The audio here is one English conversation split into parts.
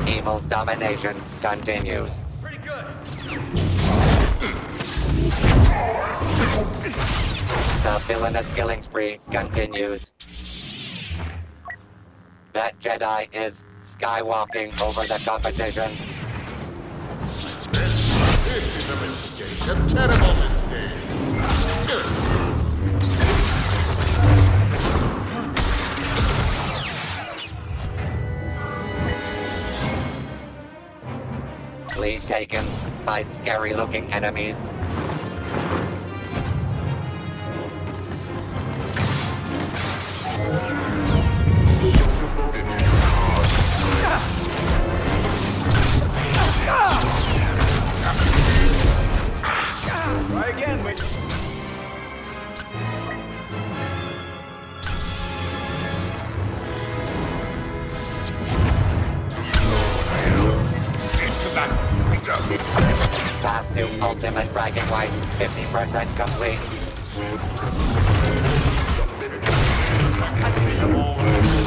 Evil's domination continues. Pretty good. The villainous killing spree continues. That Jedi is skywalking over the competition. This is a mistake, a terrible mistake. Lead taken by scary-looking enemies. Try again, wait. Path to ultimate bragging rights, 50% complete. I've seen them all.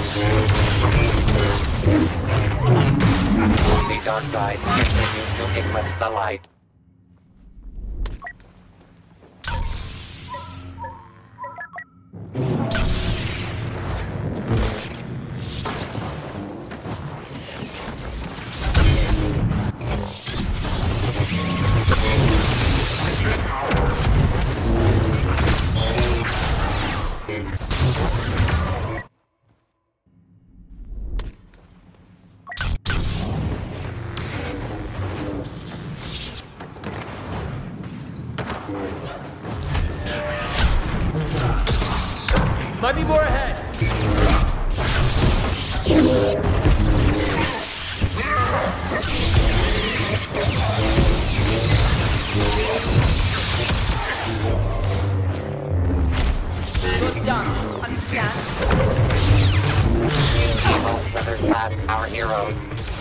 The dark side continues to eclipse the light. Might be more ahead. Good done. Understand? Evil slithers past our heroes.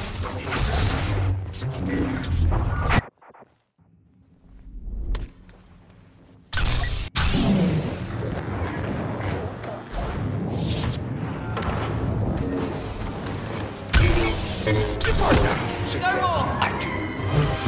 No more!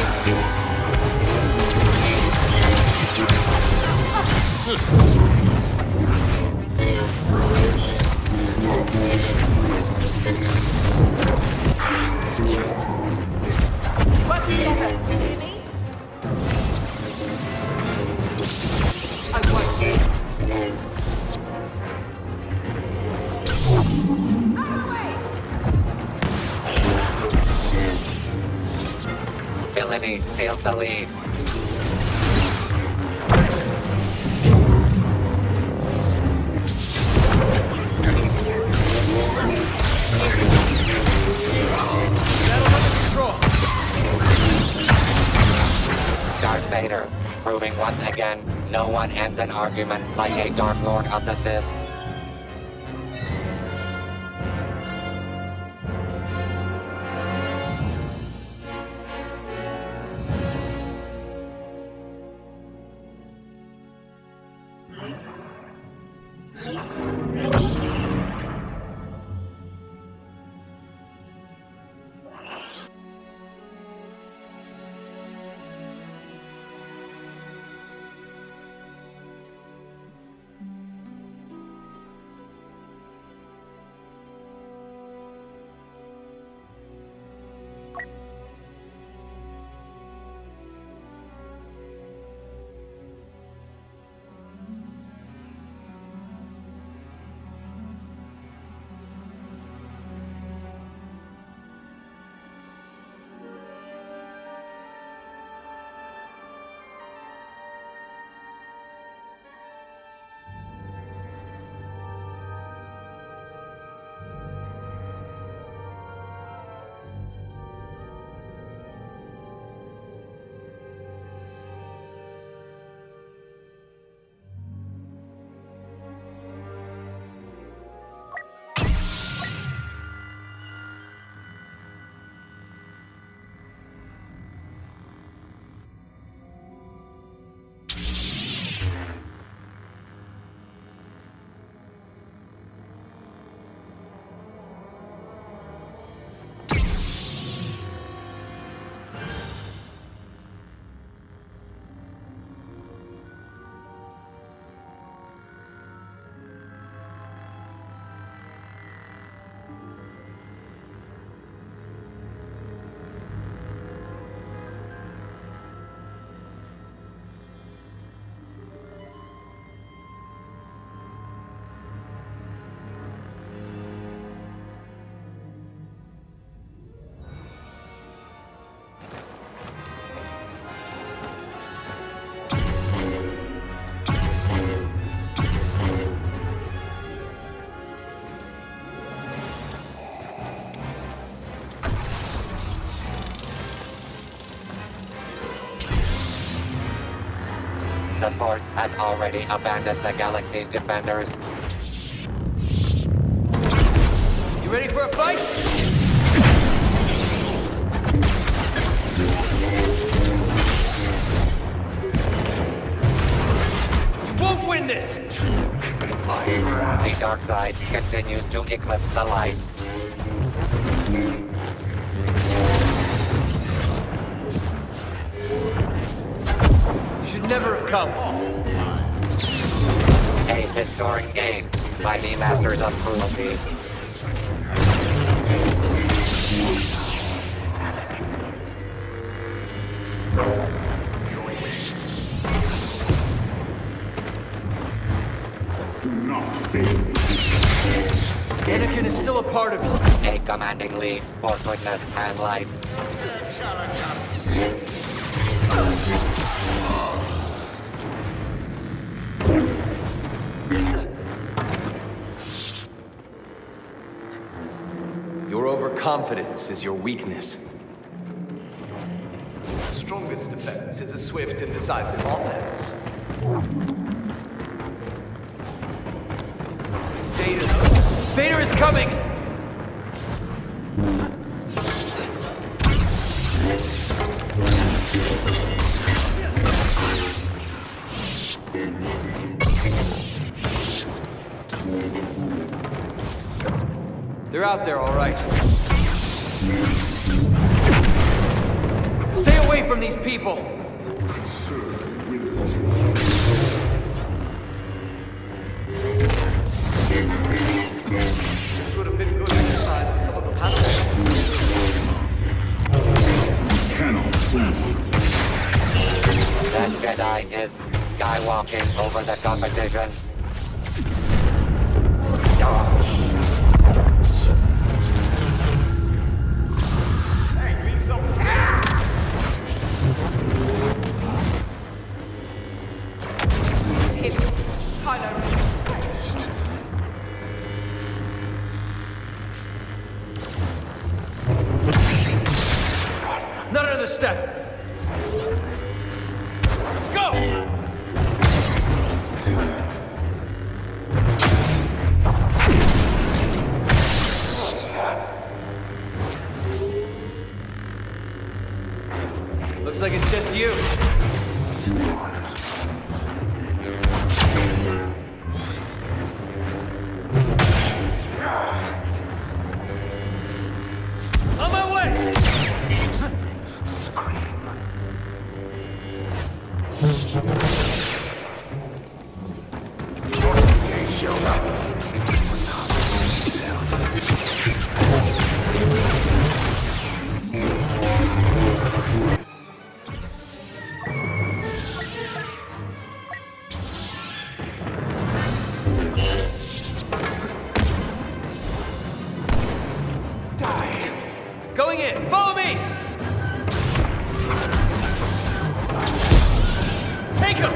Work together, you hear me? I won't. Villainy steals the lead. Battle under control. Darth Vader, proving once again, no one ends an argument like a Dark Lord of the Sith. the Force has already abandoned the galaxy's defenders. You ready for a fight? You won't win this! The dark side continues to eclipse the light. You should never have come. A historic game by the Masters of Cruelty. Do not fail. Anakin is still a part of you. A commanding lead for goodness and light. Your overconfidence is your weakness. The strongest defense is a swift and decisive offense. Vader. Vader is coming! They're out there, all right. Stay away from these people! This would have been good exercise for some of the pilots. Cannot fool. That Jedi is skywalking over the competition. Hey, you need some... It's him. Kylo Ren. Not another step! Let's go! Looks like it's just you. On my way! Going in! Follow me! Take him!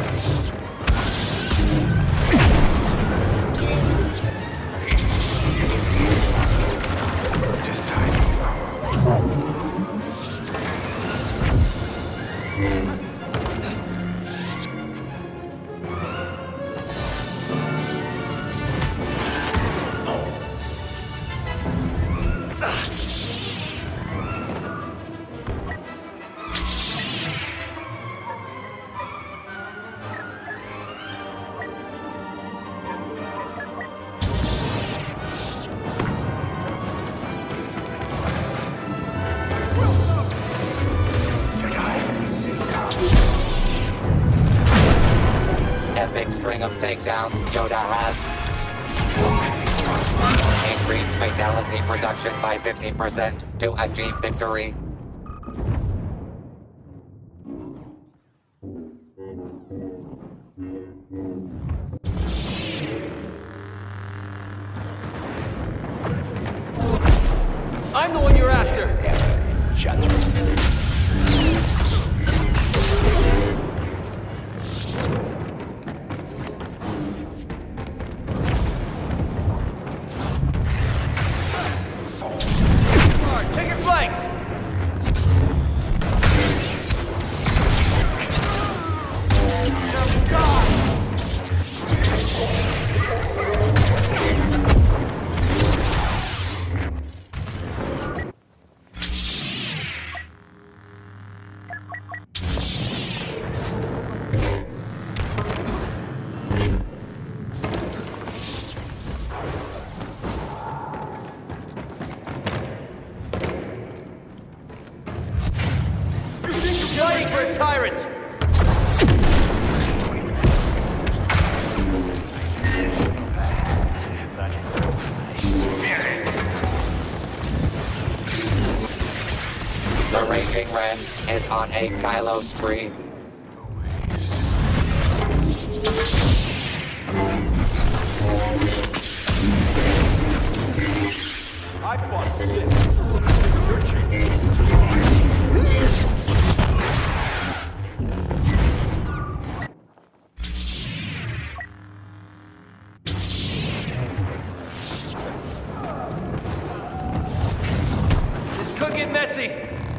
Epic string of takedowns Yoda has. Increase fatality production by 50% to achieve victory. I'm the one you're after! Alright, take your flanks! Now go! for a tyrant! The Raging Ren is on a Kylo spree. I fought Sith. You're changing. This could get messy!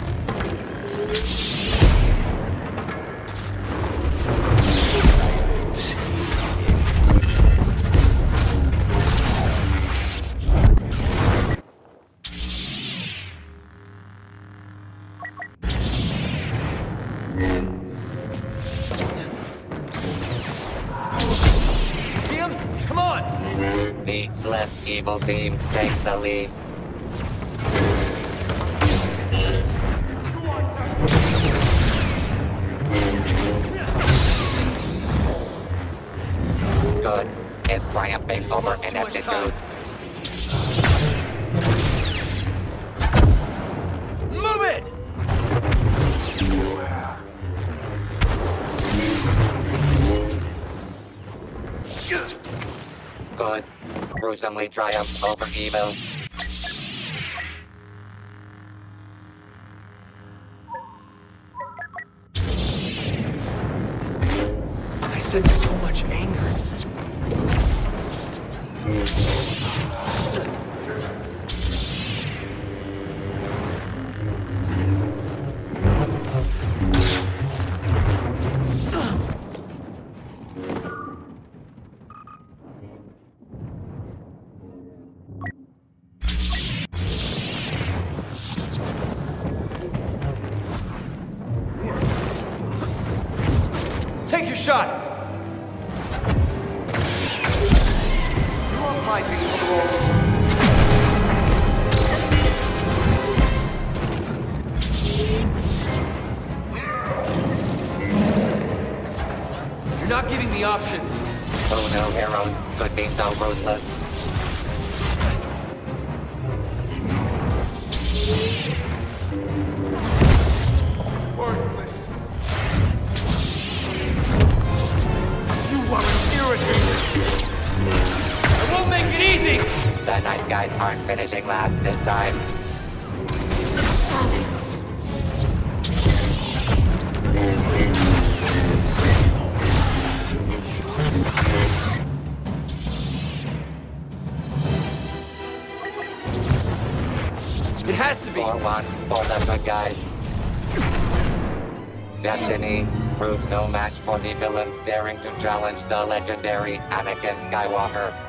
See him? Come on! The less evil team takes the lead. Good is triumphing over ineptitude. Move it! Good gruesomely triumphs over evil. I sense so much anger. Take your shot! You are fighting for the roles. You're not giving me options. Who knew heroes could be so ruthless? Worthless. You are irritating. I won't make it easy! The nice guys aren't finishing last this time. It has to be! 4-1 for the good guys. Destiny proves no match for the villains daring to challenge the legendary Anakin Skywalker.